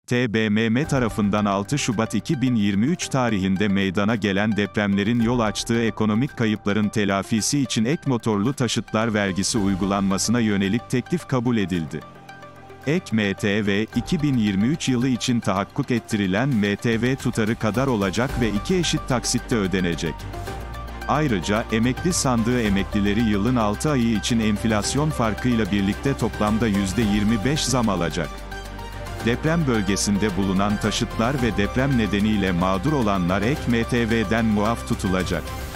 TBMM tarafından 6 Şubat 2023 tarihinde meydana gelen depremlerin yol açtığı ekonomik kayıpların telafisi için ek motorlu taşıtlar vergisi uygulanmasına yönelik teklif kabul edildi. Ek MTV, 2023 yılı için tahakkuk ettirilen MTV tutarı kadar olacak ve 2 eşit taksitte ödenecek. Ayrıca, emekli sandığı emeklileri yılın 6 ayı için enflasyon farkıyla birlikte toplamda %25 zam alacak. Deprem bölgesinde bulunan taşıtlar ve deprem nedeniyle mağdur olanlar ek MTV'den muaf tutulacak.